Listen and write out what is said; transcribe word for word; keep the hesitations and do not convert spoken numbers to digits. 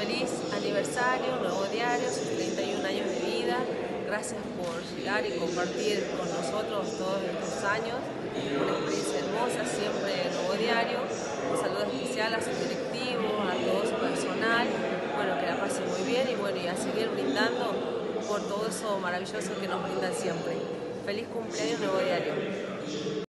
Feliz aniversario, Nuevo Diario, sus treinta y un años de vida. Gracias por llegar y compartir con nosotros todos estos años. Una experiencia hermosa, siempre el Nuevo Diario. Un saludo especial a sus directivos, a todo su personal. Bueno, que la pasen muy bien y bueno, y a seguir brindando por todo eso maravilloso que nos brindan siempre. Feliz cumpleaños, Nuevo Diario.